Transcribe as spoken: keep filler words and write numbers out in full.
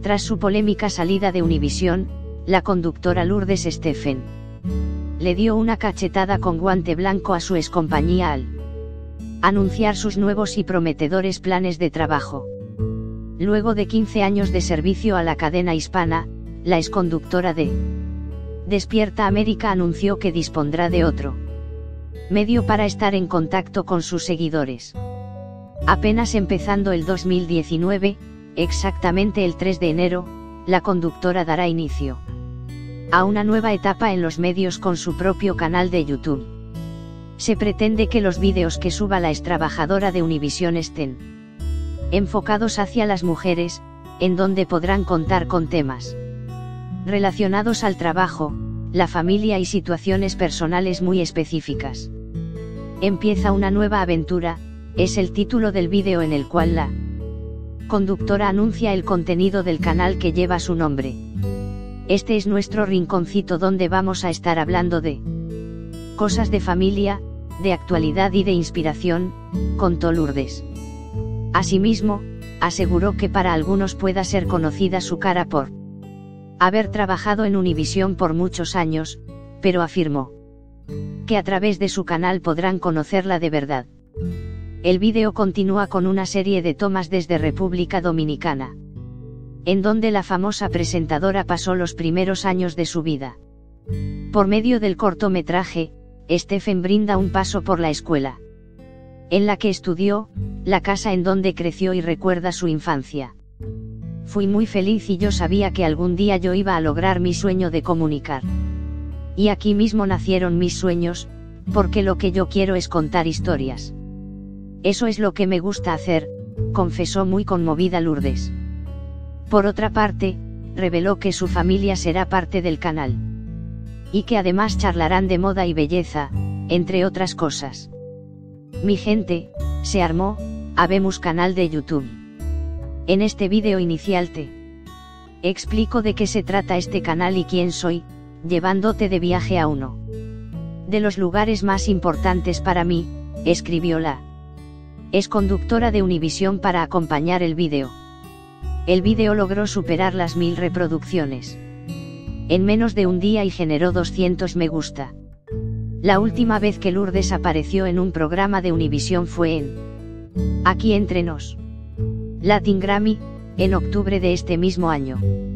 Tras su polémica salida de Univisión, la conductora Lourdes Stephen le dio una cachetada con guante blanco a su excompañía al anunciar sus nuevos y prometedores planes de trabajo. Luego de quince años de servicio a la cadena hispana, la exconductora de Despierta América anunció que dispondrá de otro medio para estar en contacto con sus seguidores. Apenas empezando el dos mil diecinueve, exactamente el tres de enero, la conductora dará inicio a una nueva etapa en los medios con su propio canal de YouTube. Se pretende que los vídeos que suba la extrabajadora de Univisión estén enfocados hacia las mujeres, en donde podrán contar con temas relacionados al trabajo, la familia y situaciones personales muy específicas. Empieza una nueva aventura, es el título del vídeo en el cual la conductora anuncia el contenido del canal que lleva su nombre. Este es nuestro rinconcito donde vamos a estar hablando de cosas de familia, de actualidad y de inspiración, contó Lourdes. Asimismo, aseguró que para algunos pueda ser conocida su cara por haber trabajado en Univisión por muchos años, pero afirmó que a través de su canal podrán conocerla de verdad. El vídeo continúa con una serie de tomas desde República Dominicana, en donde la famosa presentadora pasó los primeros años de su vida. Por medio del cortometraje, Stephen brinda un paso por la escuela en la que estudió, la casa en donde creció y recuerda su infancia. Fui muy feliz y yo sabía que algún día yo iba a lograr mi sueño de comunicar. Y aquí mismo nacieron mis sueños, porque lo que yo quiero es contar historias. Eso es lo que me gusta hacer, confesó muy conmovida Lourdes. Por otra parte, reveló que su familia será parte del canal. Y que además charlarán de moda y belleza, entre otras cosas. Mi gente, se armó, habemos canal de YouTube. En este vídeo inicial te explico de qué se trata este canal y quién soy, llevándote de viaje a uno de los lugares más importantes para mí, escribió la exconductora de Univisión para acompañar el vídeo. El vídeo logró superar las mil reproducciones en menos de un día y generó doscientos me gusta. La última vez que Lourdes apareció en un programa de Univisión fue en Aquí Entre Nos Latin Grammy, en octubre de este mismo año.